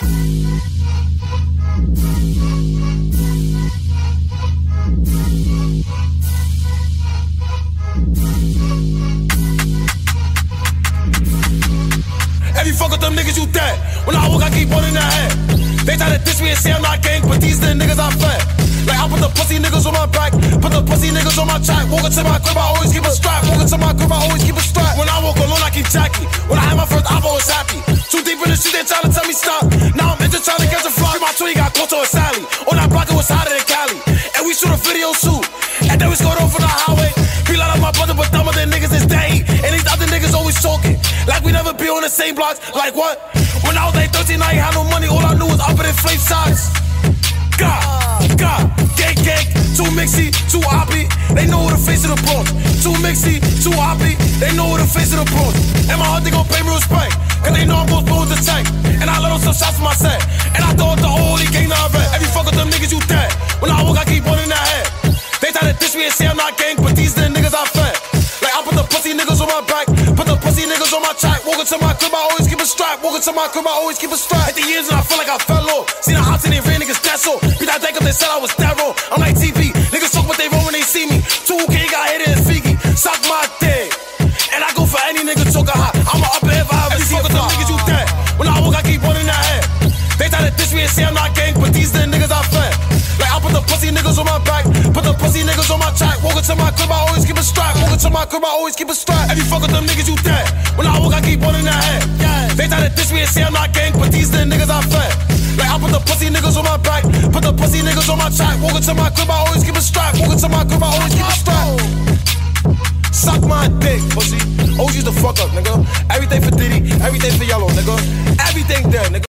If you fuck with them niggas, you dead. When I walk, I keep one in the head. They try to diss me and say I'm not gang, but these the niggas I fed. Like I put the pussy niggas on my back, put the pussy niggas on my track. Walk into my crib, I always keep a strap. Walk into my crib, I always keep a strap. When I walk alone, I keep Jackie. When I had my first, I'm always happy. Too deep in the shit, they trying to tell me stop. Now I'm just trying to catch a fly. My 20 got caught to a Sally. On that block, it was hotter than Cali. And we shoot a video shoot. And then we scored over the highway. Feel like my brother, but dumber than niggas is they. And these other niggas always talking. Like we never be on the same blocks. Like what? When I was like 13, I ain't had no money. All I knew was up in inflate size. God, gang, too mixy, too oppy. They know who the face of the bronze. Too mixy, too oppy. They know who the face of the bronze. And my heart, they gon' pay me respect. Cause they know I'm gon' blow with the tank. And I let them some shots for my set. And I throw up the holy gang to red. If you fuck with them niggas, you dead. When I walk, I keep one in the head. They try to diss me and say I'm not gang, but these the niggas I fed. Like I put the pussy niggas on my back, put the pussy niggas on my track. Walk into my crib, I always keep a strap. Walk into my crib, I always keep a strap. Hit the years and I feel like I fell off. Seen the hots and they real niggas that's all. Beat that deck up, they said I was that wrong. I'm like TP, niggas talk what they wrong when they see me. 2K got hit in his figgy, suck my dick. And I go for any nigga talking hot. I'm a upper if I ever see a them niggas, you dead. When I walk, I keep one in the head. They try to diss me and say I'm not gang, but these the niggas I fed. Like I put the pussy niggas on my back, put the pussy niggas on my track. Walk into my crib, I always keep a strap. Walk into my crib, I always keep a strap. If you fuck with them niggas, you dead. When I walk, I keep one in the head. They try to diss me and say I'm not gang, but these the niggas I fed. Like I put the pussy niggas on my back, put the pussy niggas on my track. Walk into my crib, I always keep a strap. Walk into my crib, I always keep a strap. Suck my dick, pussy. OG's the fuck up, nigga. Everything for Diddy, everything for Yellow, nigga. Everything there, nigga.